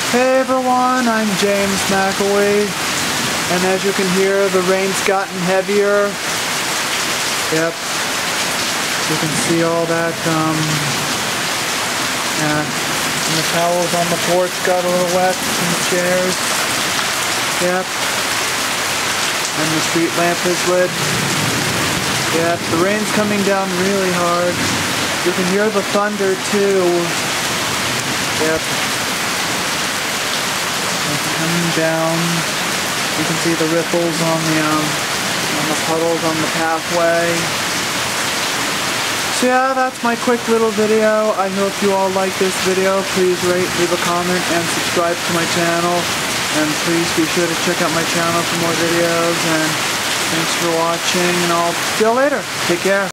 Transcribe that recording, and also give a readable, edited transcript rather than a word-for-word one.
Hey everyone, I'm James McIlwee, and as you can hear, the rain's gotten heavier. Yep, you can see all that, and the towels on the porch got a little wet, and the chairs. Yep, and the street lamp is lit. Yep, the rain's coming down really hard. You can hear the thunder too. Yep. It's coming down. You can see the ripples on the puddles on the pathway. So yeah, that's my quick little video. I hope you all like this video. Please rate, leave a comment, and subscribe to my channel. And please be sure to check out my channel for more videos. And thanks for watching, and I'll see you later. Take care.